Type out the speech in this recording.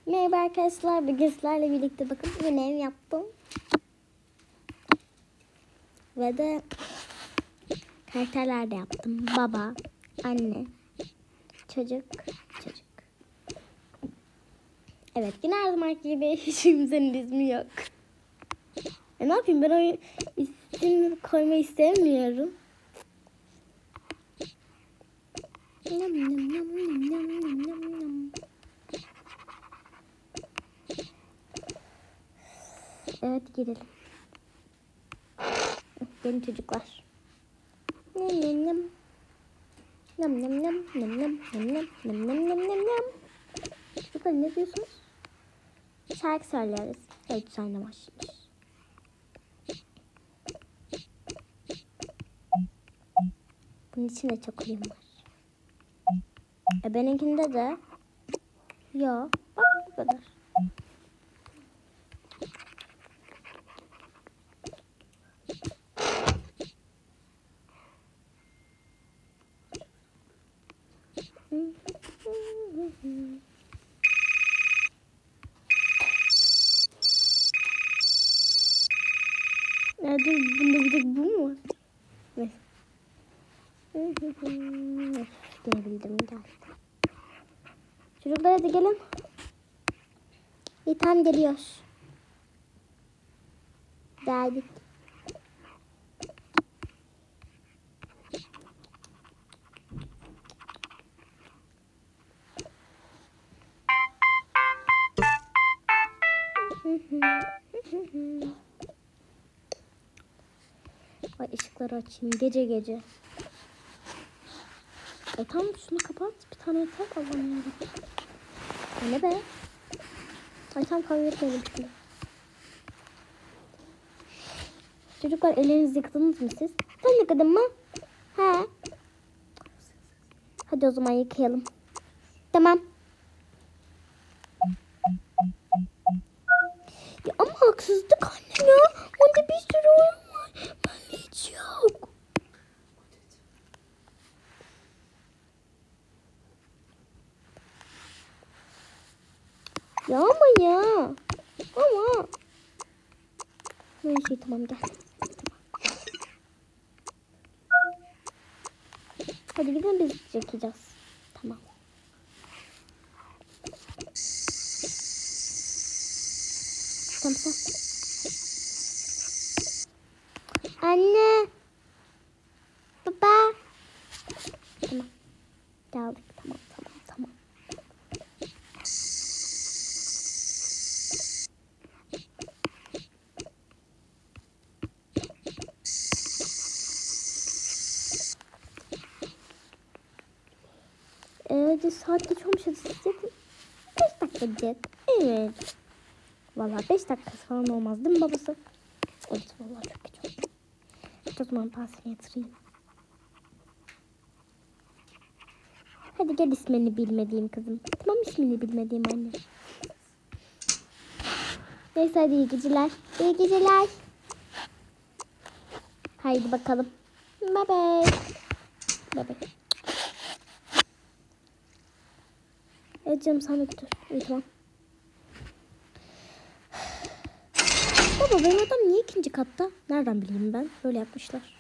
Merhaba arkadaşlar, bugün sizlerle birlikte bakın yine ev yaptım. Ve de karakterler de yaptım. Baba, anne, çocuk. Evet, yine her zamanki gibi hiç kimsenin ismi yok. Ne yapayım, ben o isim koymayı istemiyorum. Evet, girelim. Benim çocuklar. Çocuklar ne diyorsunuz? Şarkı söyleriz. Evet, sonra başlıyoruz. Bunun içinde çok uyum var. Benimkinde de yok. Bak bu kadar. Dur, bunda bir tek bu mu var? Evet. Yine bildim geldi. Çocuklar hadi gelin. İyi tamam geliyoruz. Geldik. Ay ışıkları açayım gece gece. Tamam şunu kapat. Bir tane yeter. Allah'ım yarabbim. Ne be? Ay tam kahve etmedim şimdi. Çocuklar ellerinizi yıkadınız mı siz? Sen yıkadın mı? He. Hadi o zaman yıkayalım. Tamam. Ya ama haksızlık anne ya. Onda bir sürü oyun var. Bende hiç yok. Ya ama ya. Ama. Neyse tamam gel. Hadi gidin biz çekeceğiz. Tamam. Tamam. Anne. Baba. Tamam. Geldik. Tamam. Hadi saat geç olmuş. Hadi siz yatın. 5 dakikacık. Evet. Vallahi 5 dakikası falan olmaz değil mi babası? Evet vallahi çok geç oldu. O zaman ben seni yatırayım. Hadi gel ismini bilmediğim kızım. Tamam ismini bilmediğim anne. Neyse hadi iyi geceler. İyi geceler. Haydi bakalım. Bye bye. Bye bye. Evet canım sen de götür. İyi tamam. Baba benim adam niye ikinci katta? Nereden bileyim ben? Böyle yapmışlar.